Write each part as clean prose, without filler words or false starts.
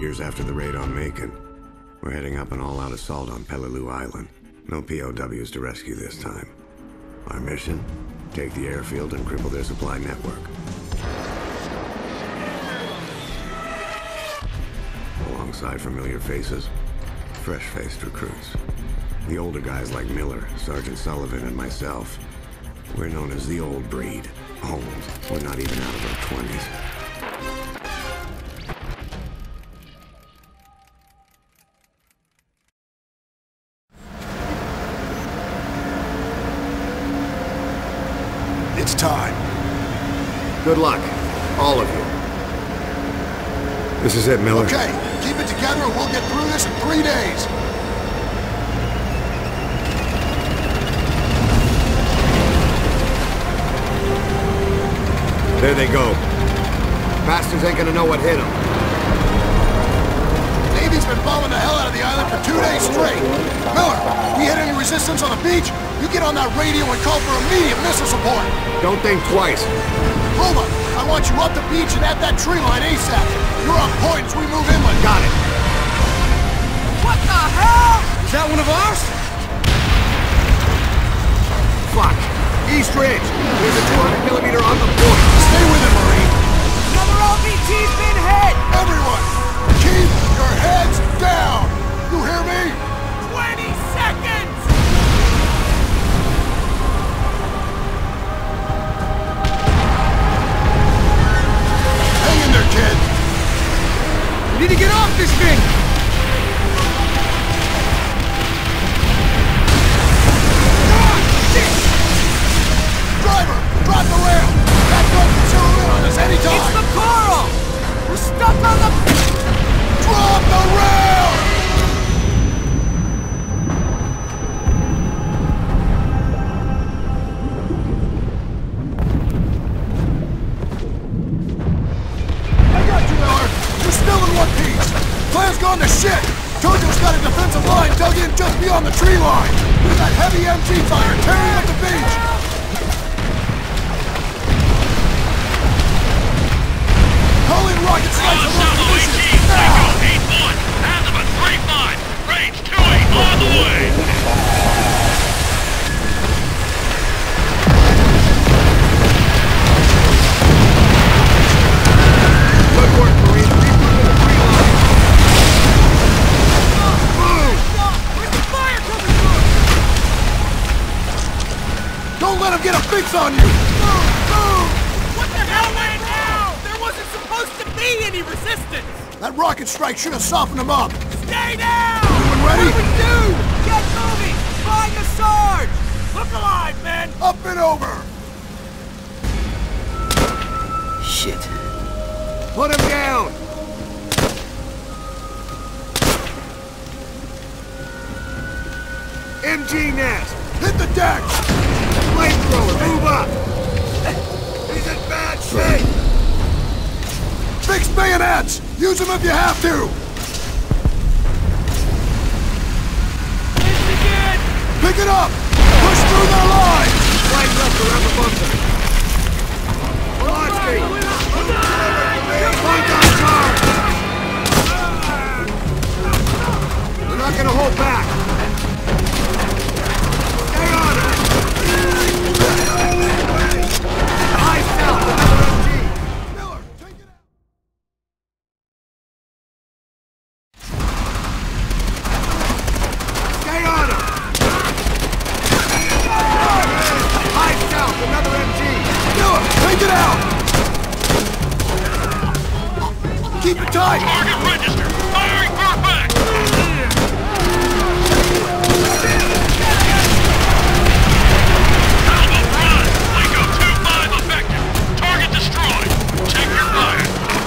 Years after the raid on Macon, we're heading up an all-out assault on Peleliu Island. No POWs to rescue this time. Our mission? Take the airfield and cripple their supply network. Alongside familiar faces, fresh-faced recruits. The older guys like Miller, Sergeant Sullivan, and myself. We're known as the old breed. Old. We're not even out of our 20s. It's time. Good luck, all of you. This is it, Miller. Okay, keep it together and we'll get through this in 3 days. There they go. Bastards ain't gonna know what hit them. Navy's been bombing the hell out of the island for 2 days straight. Miller, we hit any resistance on the beach? You get on that radio and call for immediate missile support. Don't think twice. Roma, I want you up the beach and at that tree line ASAP. You're on point as we move inland. Got it. What the hell? Is that one of ours? Fuck. East Ridge. There's a 200mm on the point. Stay with it, Marine. Another LBT's been hit! Everyone, keep your heads down. You hear me? 20 seconds! Hang in there, kid. We need to get off this thing! Driver, drop the rail! That gun can zero in on us anytime! It's the coral! We're stuck on the... Drop the rail! I got you, Miller! You're still in one piece! Plan's gone to shit! Tojo's got a defensive line dug in just beyond the tree line! We've got heavy MG fire tearing up the beach! Call in rocket strikes on those positions! Now! 8-1, Azimuth 3-5, range 2-8 on the way! Good work, Marine. Regroup in the tree line. Move! Where's the fire coming from? Don't let him get a fix on you! Move! Move! What the hell went down? There wasn't supposed to be any resistance! That rocket strike should have softened him up! Stay down! Everyone ready? What do we do? Get moving! Find the Sarge! Look alive, men! Up and over! Shit. Put him down! MG nest! Hit the deck! Flamethrower, move up! He's in bad shape! Fix bayonets! Use them if you have to! Pick it up! Push through their line! Flank left around the bunker. Watch me! Flank on charge! We're not gonna hold back! Stay on it! High south, another MG! Miller, take it out! Stay on him! High south, another MG! Miller, take it out! Keep it tight! Target register, firing for effect! Alpha run! Waco 2-5 effective! Target destroyed! Check your fire!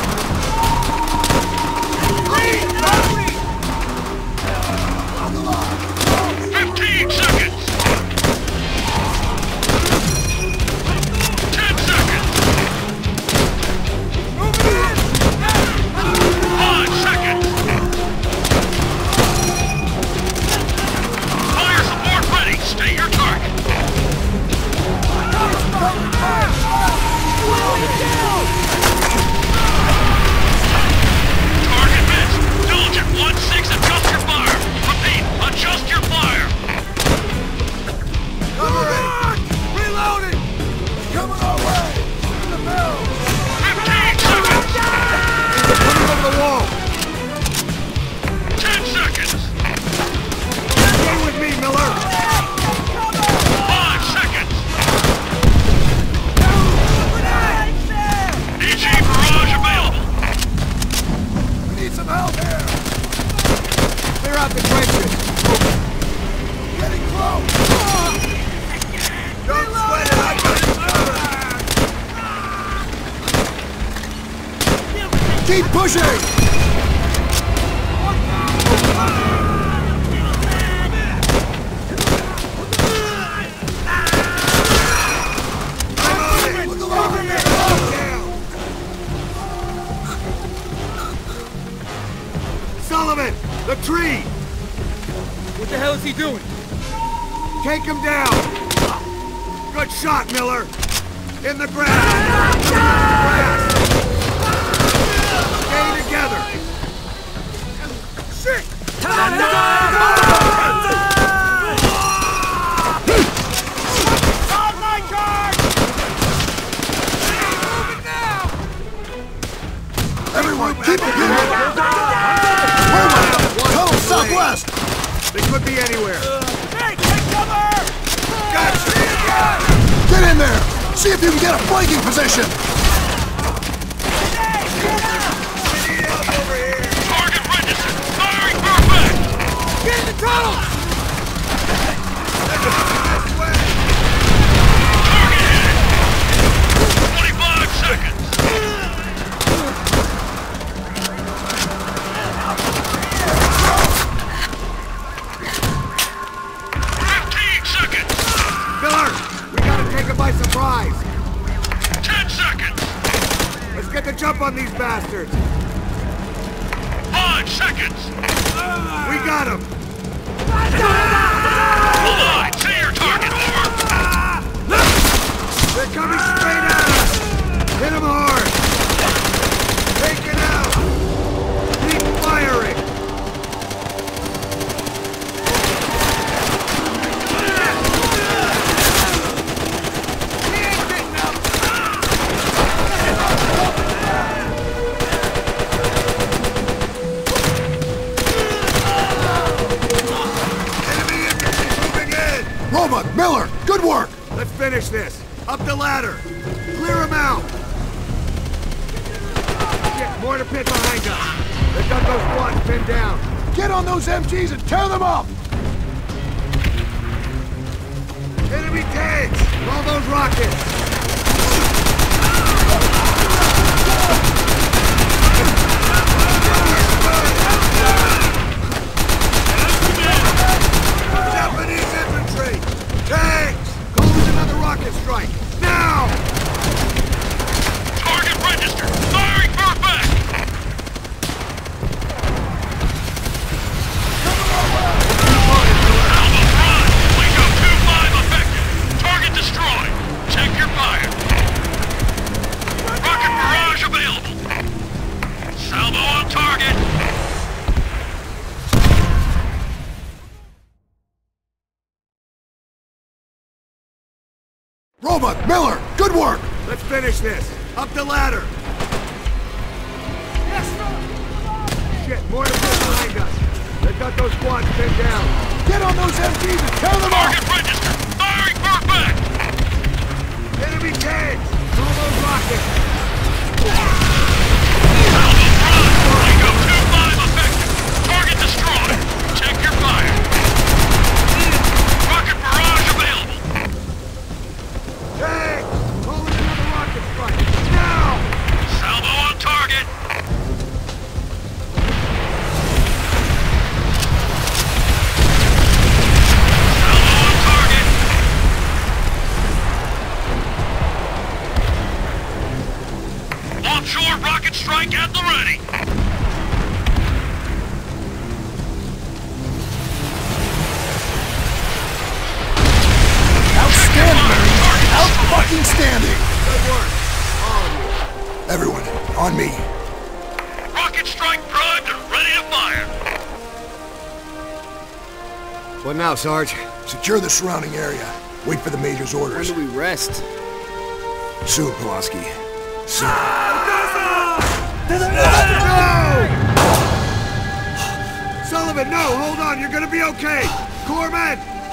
15 seconds! 10 seconds! 5 seconds! need some help here! Clear out the trenches. Getting close! Don't sweat it, I got it covered! Keep pushing! Sullivan! The tree! What the hell is he doing? Take him down! Good shot, Miller! In the grass! Stay together! Shit! On my guard! Moving now! Everyone, keep it here! Tunnel southwest! They could be anywhere. Hey, take cover! Gotcha! Get in there! See if you can get a flanking position! Target registered. Firing perfect. Get in the tunnel! Target hit. 25 seconds. 15 seconds. Miller, we gotta take him by surprise. 10 seconds. Let's get the jump on these bastards. 5 seconds. We got him. Hold on. See your target. Over. They're coming straight at us. Hit them hard. Take it out. Keep firing. He ain't getting up. Enemy infantry moving in. Roebuck, Miller, good work! Let's finish this. Up the ladder. Clear them out. Shit, mortar pit behind us. They've got those squads pinned down. Get on those MGs and tear them up! Enemy tanks! All those rockets! Japanese infantry! Tanks! Call in another rocket strike! Now! Target registered. Firing perfect. Alpha front. Waco 2-5 effective. Target destroyed. Check your fire. Rocket barrage available. Salvo on target. Roebuck, Miller, good work! Let's finish this. Up the ladder. Shit, mortar pit behind us. They've got those squads pinned down. Get on those MGs and tear them up! Target registered. Firing perfect. Enemy tanks! All those rockets! Alpha front. Waco 2-5 effective. Target destroyed. Check your fire. Rocket barrage available. Tanks! Call in another rocket strike! Now! Salvo on target. Salvo on target. Offshore rocket strike at the ready. Outstanding, Marines! Out-fucking-standing! Good work! Everyone, on me. Rocket strike primed and ready to fire. What now, Sarge? Secure the surrounding area. Wait for the Major's orders. we rest? Soon, Pulaski. Soon. No! Sullivan, no! Hold on! You're gonna be okay! Corpsman!